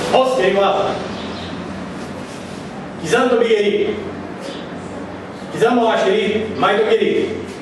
ポス蹴ります。膝の飛び蹴り、膝も足蹴り、前と蹴り。